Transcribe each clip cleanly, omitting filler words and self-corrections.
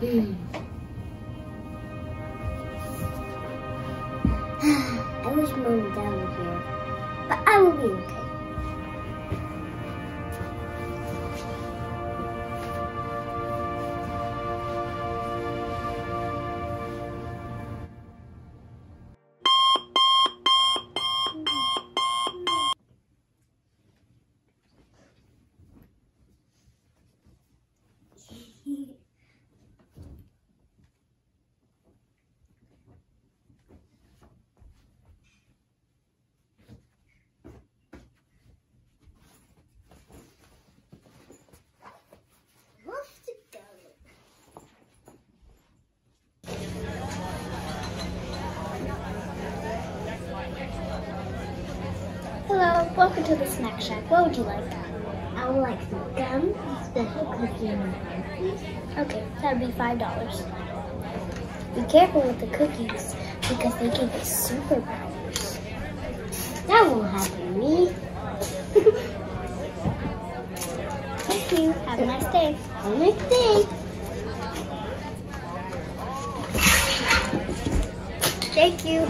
I wish Mom and Dad were here, but I will be okay. Hello, welcome to the snack shack. What would you like? I would like some gum, special cookie and gum, please. Okay, that would be $5. Be careful with the cookies because they give you superpowers. That won't happen to me. Thank you. Have a nice day. Have a nice day. Thank you.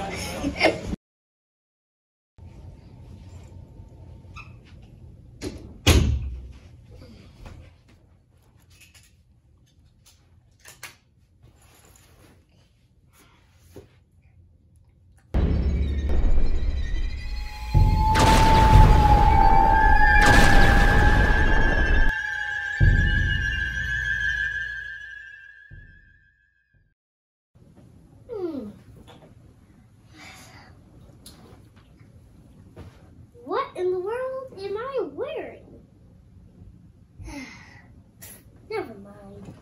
What in the world am I wearing? Never mind.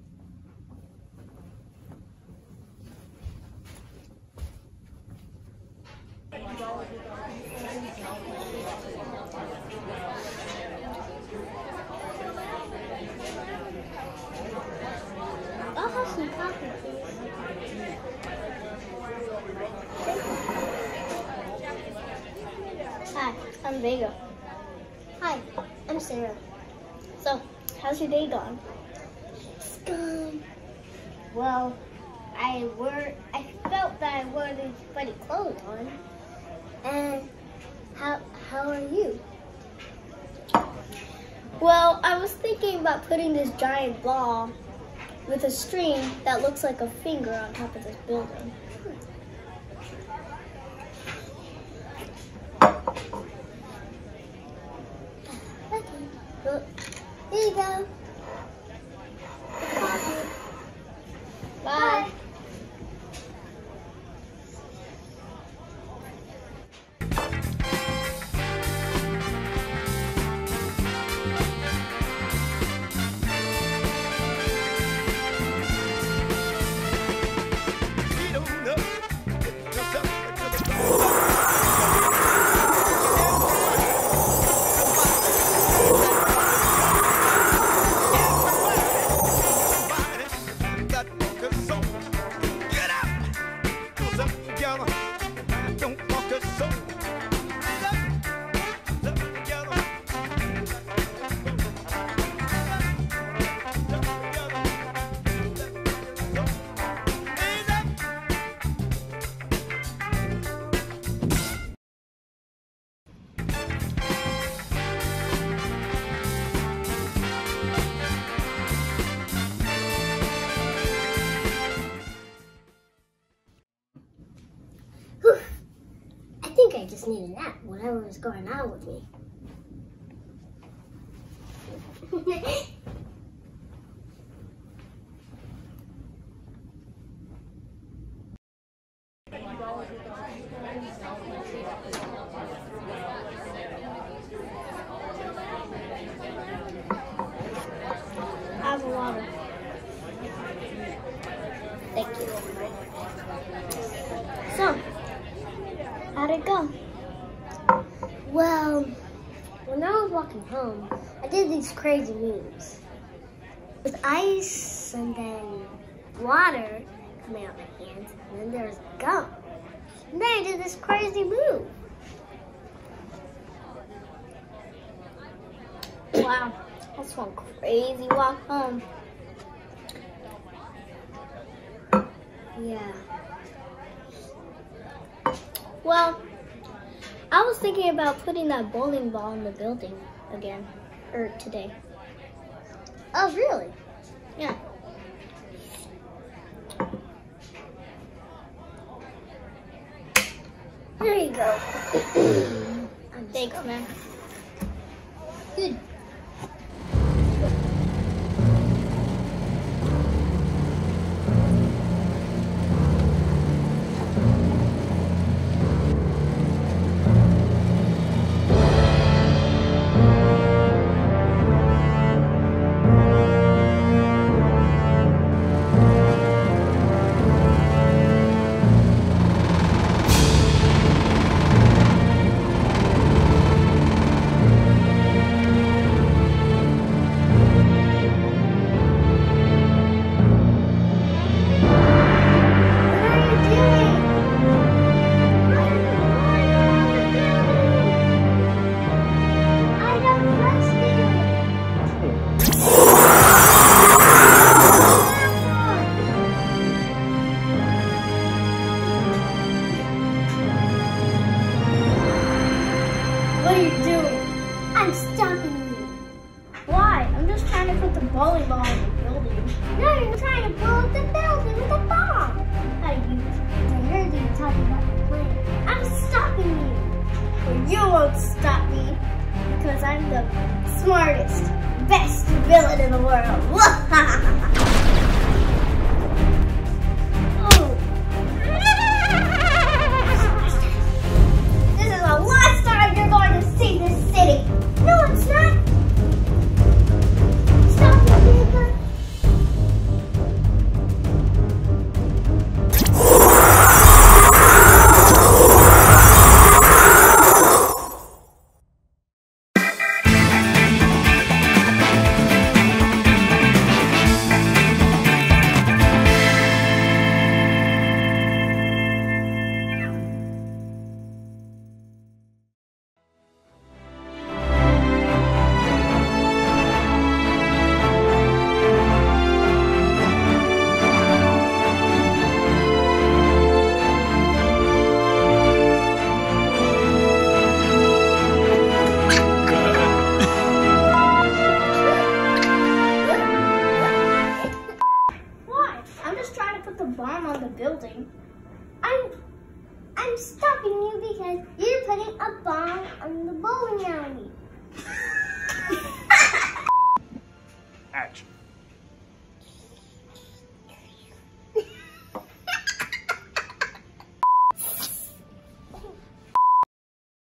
I'll have some coffee, please. Hi, I'm Vega. Hi, I'm Sarah. So, how's your day gone? It's gone. Well, I felt that I wore these funny clothes on. And how are you? Well, I was thinking about putting this giant ball with a string that looks like a finger on top of this building. Okay, look, here you go. Bye. I just need a nap, whatever is going on with me. Have water. Thank you. So, how'd it go? Well, when I was walking home, I did these crazy moves. With ice and then water coming out my hands, and then there was gum. And then I did this crazy move. Wow, that's one crazy walk home. Yeah. Well, I was thinking about putting that bowling ball in the building again, or today. Oh, really? Yeah. There you go. Thanks, man. Good. What are you doing? I'm stopping you. Why? I'm just trying to put the bowling ball in the building. No, you're trying to blow up the building with a bomb. How do you dare you talking about the plan? I'm stopping you. Well, you won't stop me because I'm the smartest, best villain in the world. No, it's not. Stop it, Vega. Building. I'm stopping you because you're putting a bomb on the bowling alley.